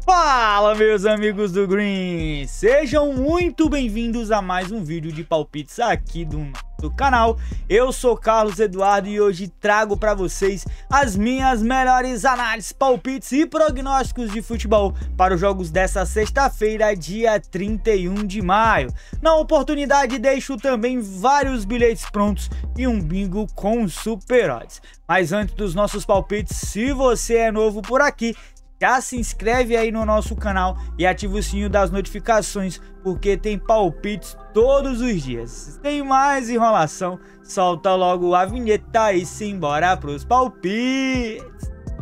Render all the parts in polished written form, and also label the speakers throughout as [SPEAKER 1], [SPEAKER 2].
[SPEAKER 1] Fala, meus amigos do Green! Sejam muito bem-vindos a mais um vídeo de palpites aqui do canal. Eu sou Carlos Eduardo e hoje trago para vocês as minhas melhores análises, palpites e prognósticos de futebol para os jogos dessa sexta-feira, dia 31 de maio. Na oportunidade, deixo também vários bilhetes prontos e um bingo com super odds. Mas antes dos nossos palpites, se você é novo por aqui, já se inscreve aí no nosso canal e ativa o sininho das notificações, porque tem palpites todos os dias. Sem mais enrolação, solta logo a vinheta e simbora pros palpites.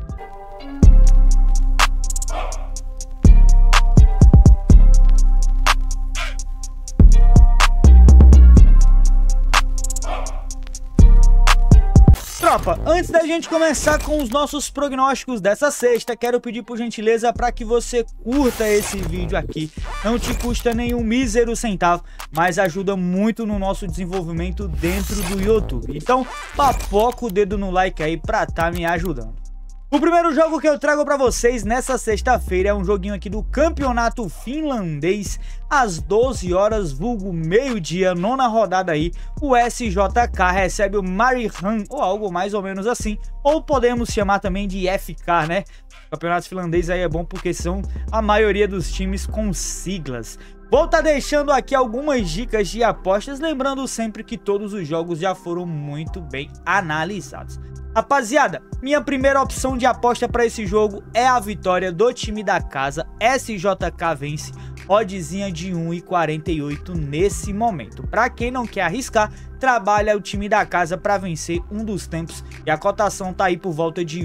[SPEAKER 1] Tropa, antes da gente começar com os nossos prognósticos dessa sexta, quero pedir por gentileza para que você curta esse vídeo aqui. Não te custa nenhum mísero centavo, mas ajuda muito no nosso desenvolvimento dentro do YouTube. Então, papoca o dedo no like aí para tá me ajudando. O primeiro jogo que eu trago para vocês nessa sexta-feira é um joguinho aqui do campeonato finlandês, às 12 horas, vulgo meio-dia, nona rodada aí. O SJK recebe o Mariehamn, ou algo mais ou menos assim, ou podemos chamar também de FK, né? O campeonato finlandês aí é bom porque são a maioria dos times com siglas. Vou estar deixando aqui algumas dicas de apostas, lembrando sempre que todos os jogos já foram muito bem analisados. Rapaziada, minha primeira opção de aposta para esse jogo é a vitória do time da casa. SJK vence, oddzinha de 1,48 nesse momento. Para quem não quer arriscar, trabalha o time da casa para vencer um dos tempos e a cotação tá aí por volta de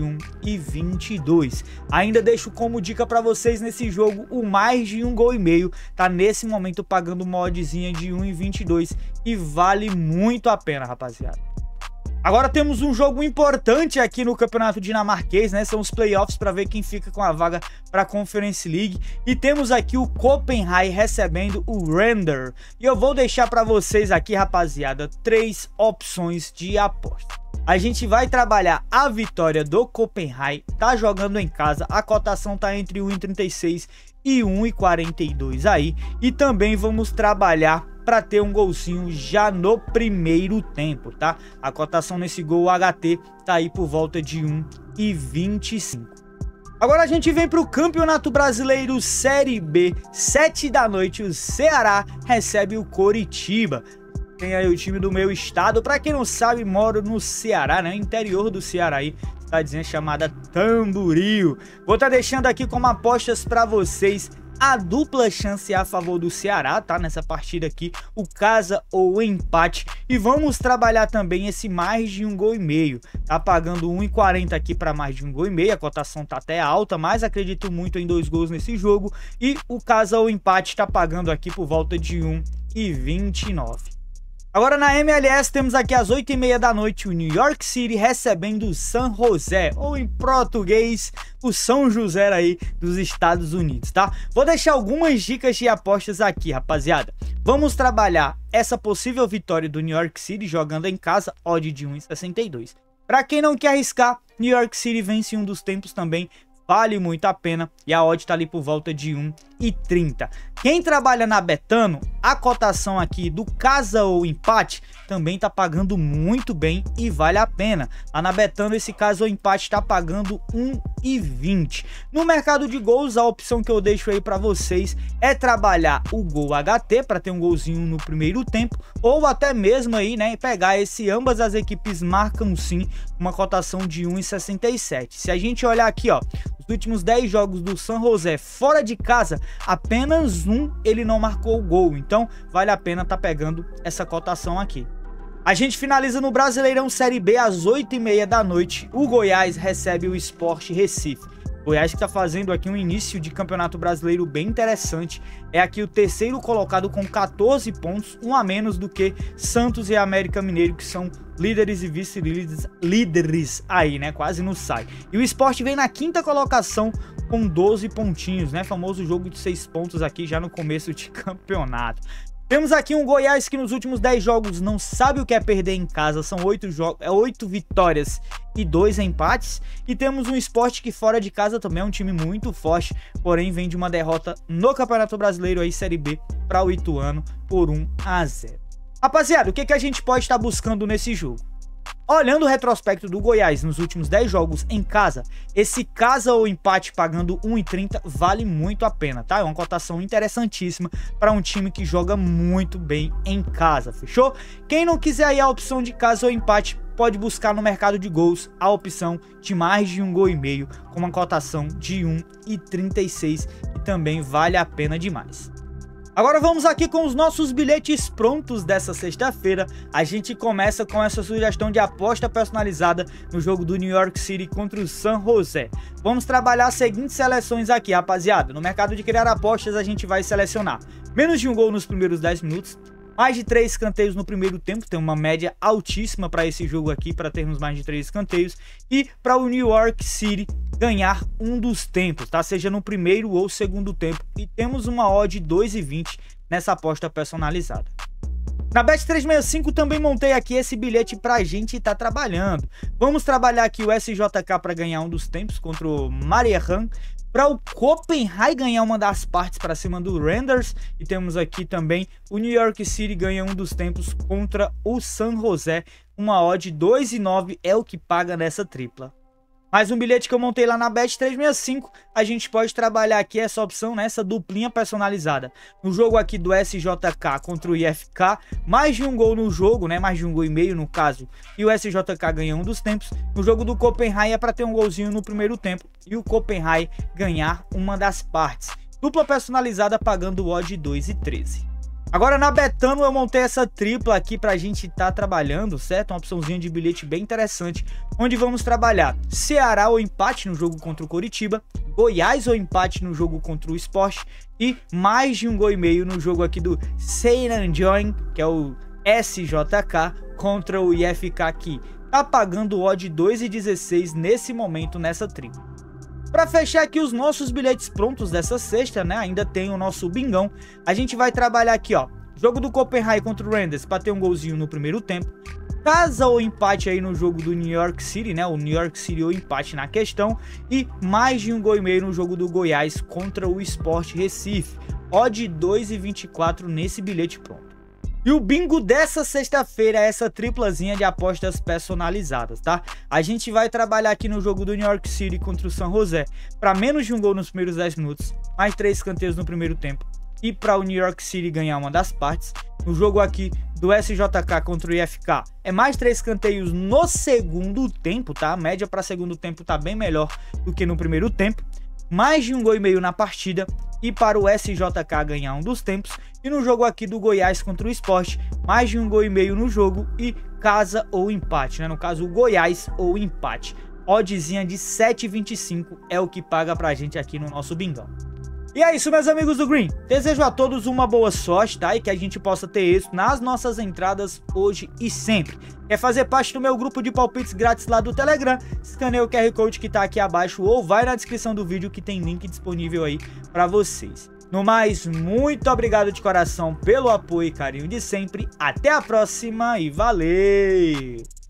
[SPEAKER 1] 1,22. Ainda deixo como dica para vocês nesse jogo o mais de 1,5 gol, tá nesse momento pagando uma oddzinha de 1,22 e vale muito a pena, rapaziada. Agora temos um jogo importante aqui no campeonato dinamarquês, né? São os playoffs para ver quem fica com a vaga para a Conference League. E temos aqui o Copenhagen recebendo o Render. E eu vou deixar para vocês aqui, rapaziada, 3 opções de aposta. A gente vai trabalhar a vitória do Copenhagen, tá jogando em casa, a cotação tá entre 1,36 e 1,42 aí. E também vamos trabalhar para ter um golzinho já no primeiro tempo, tá? A cotação nesse gol HT tá aí por volta de 1,25. Agora a gente vem para o Campeonato Brasileiro Série B, 7 da noite, o Ceará recebe o Coritiba. Tem aí o time do meu estado, para quem não sabe, moro no Ceará, né? Interior do Ceará aí, tá dizendo, chamada Tamboril. Vou estar deixando aqui como apostas para vocês a dupla chance a favor do Ceará, tá? Nessa partida aqui, o casa ou o empate. E vamos trabalhar também esse mais de 1,5 gol. Tá pagando 1,40 aqui para mais de 1,5 gol. A cotação tá até alta, mas acredito muito em 2 gols nesse jogo. E o casa ou empate tá pagando aqui por volta de 1,29. Agora na MLS temos aqui às 8h30 da noite o New York City recebendo o San José, ou em português, o São José aí dos Estados Unidos, tá? Vou deixar algumas dicas de apostas aqui, rapaziada. Vamos trabalhar essa possível vitória do New York City jogando em casa, odd de 1,62. Para quem não quer arriscar, New York City vence um dos tempos também, vale muito a pena e a odd tá ali por volta de 1,30. Quem trabalha na Betano, a cotação aqui do casa ou empate também tá pagando muito bem e vale a pena. Lá na Betano esse casa ou empate tá pagando 1,20. No mercado de gols, a opção que eu deixo aí para vocês é trabalhar o gol HT para ter um golzinho no primeiro tempo, ou até mesmo aí, né, pegar esse ambas as equipes marcam sim, uma cotação de 1,67. Se a gente olhar aqui, ó, os últimos 10 jogos do San José fora de casa, apenas um ele não marcou o gol, então vale a pena tá pegando essa cotação aqui. A gente finaliza no Brasileirão Série B às 8h30 da noite, o Goiás recebe o Sport Recife. Goiás que está fazendo aqui um início de campeonato brasileiro bem interessante. É aqui o terceiro colocado com 14 pontos, um a menos do que Santos e América Mineiro, que são líderes e vice-líderes aí, né? Quase não sai. E o Sport vem na quinta colocação com 12 pontinhos, né? Famoso jogo de 6 pontos aqui já no começo de campeonato. Temos aqui um Goiás que nos últimos 10 jogos não sabe o que é perder em casa, são 8 vitórias e 2 empates. E temos um Sport que fora de casa também é um time muito forte, porém vem de uma derrota no Campeonato Brasileiro aí, Série B, para o Ituano por 1-0. Rapaziada, o que a gente pode estar buscando nesse jogo? Olhando o retrospecto do Goiás nos últimos 10 jogos em casa, esse casa ou empate pagando 1,30 vale muito a pena, tá? É uma cotação interessantíssima para um time que joga muito bem em casa, fechou? Quem não quiser aí a opção de casa ou empate, pode buscar no mercado de gols a opção de mais de 1,5 gol, com uma cotação de 1,36, que também vale a pena demais. Agora vamos aqui com os nossos bilhetes prontos dessa sexta-feira. A gente começa com essa sugestão de aposta personalizada no jogo do New York City contra o San José. Vamos trabalhar as seguintes seleções aqui, rapaziada. No mercado de criar apostas, a gente vai selecionar menos de 1 gol nos primeiros 10 minutos, mais de 3 escanteios no primeiro tempo, tem uma média altíssima para esse jogo aqui, para termos mais de 3 escanteios, e para o New York City ganhar um dos tempos, tá? Seja no primeiro ou segundo tempo, e temos uma odd 2,20 nessa aposta personalizada. Na Bet365 também montei aqui esse bilhete pra gente estar trabalhando. Vamos trabalhar aqui o SJK para ganhar um dos tempos contra o Mariehamn, para o Copenhagen ganhar uma das partes para cima do Randers, e temos aqui também o New York City ganha um dos tempos contra o San José, uma odd 2,9 é o que paga nessa tripla. Mais um bilhete que eu montei lá na Bet365, a gente pode trabalhar aqui essa opção, nessa duplinha personalizada. No jogo aqui do SJK contra o IFK, mais de 1 gol no jogo, né? Mais de 1,5 gol no caso, e o SJK ganha um dos tempos. No jogo do Copenhagen é para ter um golzinho no primeiro tempo e o Copenhagen ganhar uma das partes. Dupla personalizada pagando odd 2,13. Agora na Betano eu montei essa tripla aqui pra gente estar trabalhando, certo? Uma opçãozinha de bilhete bem interessante, onde vamos trabalhar Ceará ou empate no jogo contra o Coritiba, Goiás ou empate no jogo contra o Sport e mais de 1,5 gol no jogo aqui do Seiranjoin, que é o SJK, contra o IFK aqui. Tá pagando odd 2,16 nesse momento nessa tripla. Para fechar aqui os nossos bilhetes prontos dessa sexta, né? Ainda tem o nosso bingão. A gente vai trabalhar aqui, ó. Jogo do Copenhagen contra o Randers para ter um golzinho no primeiro tempo. Casa ou empate aí no jogo do New York City, né? O New York City ou empate na questão. E mais de 1,5 gol no jogo do Goiás contra o Sport Recife. Odd 2,24 nesse bilhete pronto. E o bingo dessa sexta-feira é essa triplazinha de apostas personalizadas, tá? A gente vai trabalhar aqui no jogo do New York City contra o San José para menos de 1 gol nos primeiros 10 minutos, mais 3 escanteios no primeiro tempo e para o New York City ganhar uma das partes. No jogo aqui do SJK contra o IFK é mais 3 escanteios no segundo tempo, tá? A média para segundo tempo tá bem melhor do que no primeiro tempo. Mais de 1,5 gol na partida e para o SJK ganhar um dos tempos. E no jogo aqui do Goiás contra o Sport, mais de 1,5 gol no jogo e casa ou empate, né? No caso, o Goiás ou empate. Oddzinha de 7,25 é o que paga pra gente aqui no nosso bingão. E é isso, meus amigos do Green. Desejo a todos uma boa sorte, tá? E que a gente possa ter êxito nas nossas entradas hoje e sempre. Quer fazer parte do meu grupo de palpites grátis lá do Telegram? Escaneia o QR Code que tá aqui abaixo ou vai na descrição do vídeo que tem link disponível aí pra vocês. No mais, muito obrigado de coração pelo apoio e carinho de sempre. Até a próxima e valeu!